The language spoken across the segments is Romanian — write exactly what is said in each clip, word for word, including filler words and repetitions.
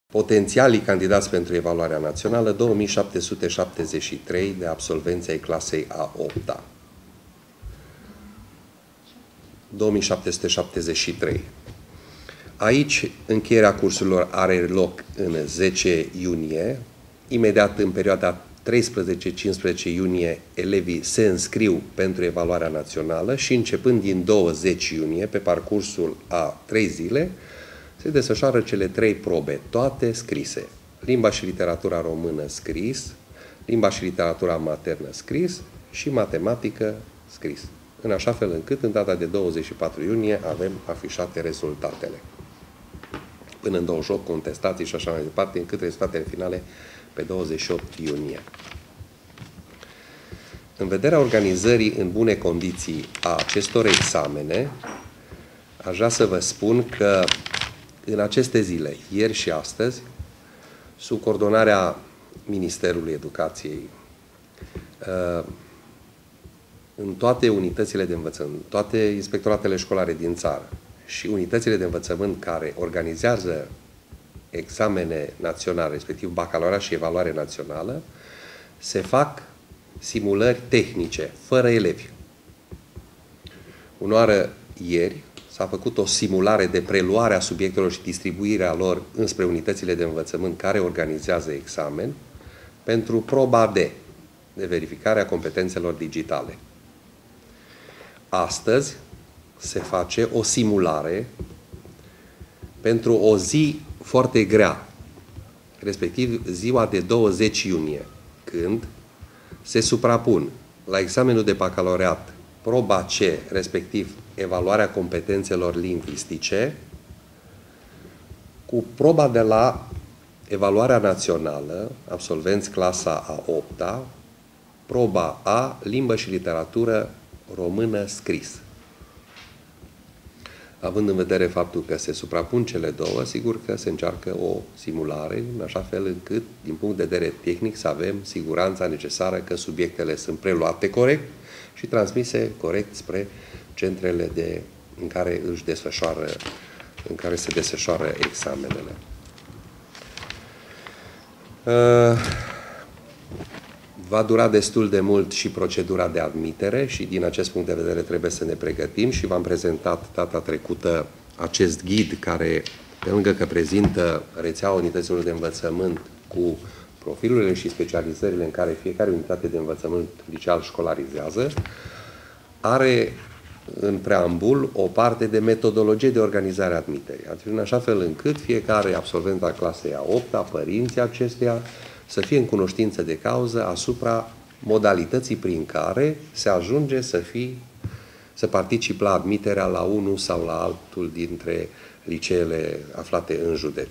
Potențialii candidați pentru evaluarea națională, două mii șapte sute șaptezeci și trei de absolvenți ai clasei a opta. două mii șapte sute șaptezeci și trei. Aici, încheierea cursurilor are loc în zece iunie. Imediat în perioada treisprezece cincisprezece iunie, elevii se înscriu pentru evaluarea națională și începând din douăzeci iunie, pe parcursul a trei zile, se desfășoară cele trei probe, toate scrise. Limba și literatura română scris, limba și literatura maternă scris și matematică scris. În așa fel încât, în data de douăzeci și patru iunie, avem afișate rezultatele. Până în douăzeci și opt, contestații și așa mai departe, încât rezultatele finale pe douăzeci și opt iunie. În vederea organizării în bune condiții a acestor examene, aș vrea să vă spun că în aceste zile, ieri și astăzi, sub coordonarea Ministerului Educației, în toate unitățile de învățământ, toate inspectoratele școlare din țară și unitățile de învățământ care organizează examene naționale, respectiv bacalaureat și evaluare națională, se fac simulări tehnice, fără elevi. Unoară ieri s-a făcut o simulare de preluare a subiectelor și distribuirea lor înspre unitățile de învățământ care organizează examen pentru proba D, de verificare a competențelor digitale. Astăzi se face o simulare pentru o zi foarte grea, respectiv ziua de douăzeci iunie, când se suprapun la examenul de bacalaureat proba C, respectiv evaluarea competențelor lingvistice, cu proba de la evaluarea națională, absolvenți clasa a opta, proba A, limbă și literatură română scris. Având în vedere faptul că se suprapun cele două, sigur că se încearcă o simulare, în așa fel încât, din punct de vedere tehnic, să avem siguranța necesară că subiectele sunt preluate corect și transmise corect spre centrele de, în care își desfășoară, în care se desfășoară examenele. Uh, va dura destul de mult și procedura de admitere și din acest punct de vedere trebuie să ne pregătim și v-am prezentat data trecută acest ghid care, pe lângă că prezintă rețeaua unităților de învățământ cu profilurile și specializările în care fiecare unitate de învățământ liceal școlarizează, are în preambul o parte de metodologie de organizare a admiterii. În așa fel încât fiecare absolvent al clasei a opta, părinții acesteia, să fie în cunoștință de cauză asupra modalității prin care se ajunge să fii, să participi la admiterea la unul sau la altul dintre liceele aflate în județ.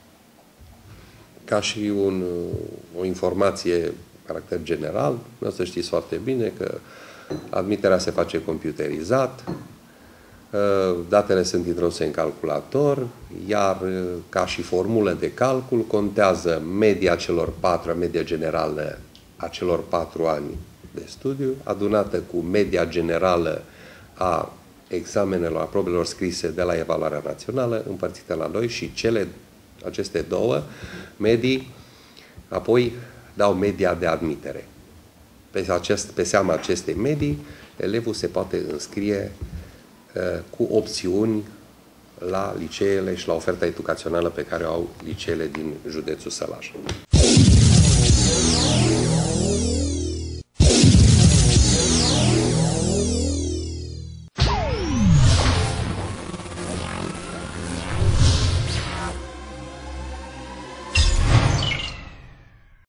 Ca și un, o informație caracter general, o să știți foarte bine că admiterea se face computerizat, datele sunt introduse în calculator, iar ca și formulă de calcul contează media celor patru, media generală a celor patru ani de studiu, adunată cu media generală a examenelor, a probelor scrise de la evaluarea națională, împărțite la doi și cele, aceste două medii, apoi dau media de admitere. Pe, acest, pe seama acestei medii, elevul se poate înscrie uh, cu opțiuni la liceele și la oferta educațională pe care o au liceele din județul Sălaj.